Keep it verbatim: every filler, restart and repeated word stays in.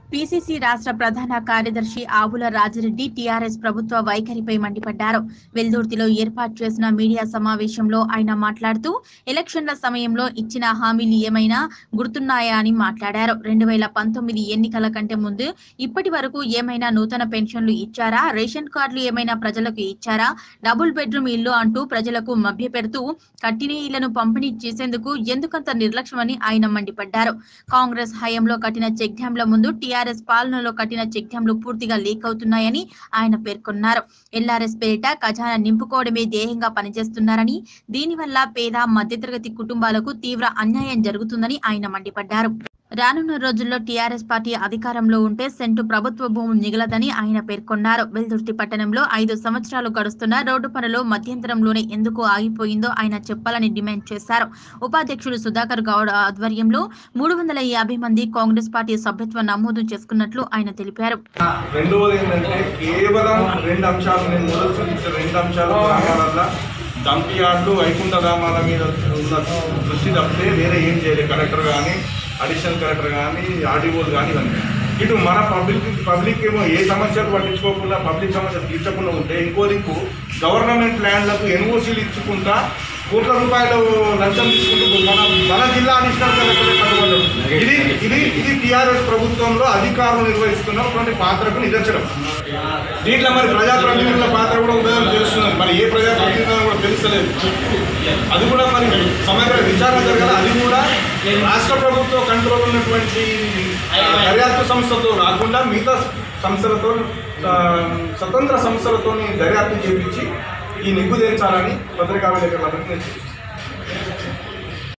PCC రాష్ట్ర ప్రధాన కార్యదర్శి ఆవుల రాజిరెడ్డి టీఆర్ఎస్ ప్రభుత్వ వైఖరిపై మండిపడ్డారు. వెల్దుర్తిలో ఏర్పాటు చేసిన మీడియా సమావేశంలో ఆయన మాట్లాడుతూ ఎలక్షన్ల సమయంలో ఇచ్చిన హామీలు ఏమైనా గుర్తున్నాయా అని మాట్లాడారు. రెండు వేల పంతొమ్మిది ఎన్నికల కంటే ముందు ఇప్పటి వరకు ఏమైనా నూతన పెన్షన్లు ఇచ్చారా? రేషన్ కార్డులు ఏమైనా ప్రజలకు ఇచ్చారా? డబుల్ బెడ్రూమ్ ఇల్లు అంటూ ప్రజలకు మభ్యపెడుతూ కట్టిన ఇళ్లను పంపిణీ చేసేందుకు ఎందుకంత నిర్లక్ష్యమని ఆయన మండిపడ్డారు. కాంగ్రెస్ హయాంలో కట్టిన చెక్ డ్యాంల ముందు టీఆర్ఎస్ పాలనలో కట్టిన చెక్ డ్యాంలు పూర్తిగా లీక్ అవుతున్నాయని ఆయన పేర్కొన్నారు. ఎల్ఆర్ఎస్ పేరిట ఖజానా నింపుకోవడమే ధ్యేయంగా పనిచేస్తున్నారని, దీనివల్ల పేద మధ్యతరగతి కుటుంబాలకు తీవ్ర అన్యాయం జరుగుతుందని ఆయన మండిపడ్డారు. రానున్న రోజుల్లో టీఆర్ఎస్ పార్టీ అధికారంలో ఉంటే సెంటు ప్రభుత్వ భూములు మిగలదని ఆయన పేర్కొన్నారు. వెల్దుర్తి పట్టణంలో ఐదు సంవత్సరాలు గడుస్తున్న రోడ్డు పనులు మధ్యంతరంలోనే ఎందుకు ఆగిపోయిందో ఆయన చెప్పాలని డిమాండ్ చేశారు. ఉపాధ్యక్షుడు సుధాకర్ గౌడ్ ఆధ్వర్యంలో మూడు వందల యాభై మంది కాంగ్రెస్ పార్టీ సభ్యత్వ నమోదు చేసుకున్నట్లు ఆయన తెలిపారు. డంపియార్డులు వైకుంఠ ధామాల మీద ఉన్న దృష్టి తప్పితే వేరే ఏం చేయలేదు. కలెక్టర్ కానీ, అడిషనల్ కలెక్టర్ కానీ, ఆర్డీఓలు కానీ ఇవన్నీ ఇటు మన పబ్లిక్ పబ్లిక్ ఏమో ఏ సమస్యలు పట్టించుకోకుండా పబ్లిక్ సమస్యలు తీర్చకుండా ఉంటే, ఇంకో దిక్కు గవర్నమెంట్ ల్యాండ్లకు ఎన్ఓసీలు ఇచ్చుకుంటా కోట్ల రూపాయలు లంచం తీసుకుంటూ మన మన జిల్లా అడిషనల్ కలెక్టర్ కట్టుబడ్డాడు. ఇది ఇది ఇది టీఆర్ఎస్ ప్రభుత్వంలో అధికారులు నిర్వహిస్తున్నటువంటి పాత్రకు నిదర్శనం. దీంట్లో మరి ప్రజాప్రతినిధుల పాత్ర కూడా ఉందని తెలుస్తున్నది. మరి ఏ ప్రజాప్రతినిధులు కూడా తెలుస్తలేదు. అది కూడా మరి సమగ్ర విచారణ జరగాలి. అది కూడా రాష్ట్ర ప్రభుత్వ కంట్రోల్ ఉన్నటువంటి దర్యాప్తు సంస్థతో రాకుండా మిగతా సంస్థలతో, స్వతంత్ర సంస్థలతో దర్యాప్తు చేపించి ఈ నిగ్గు తేల్చాలని పత్రికా విలేకరులకు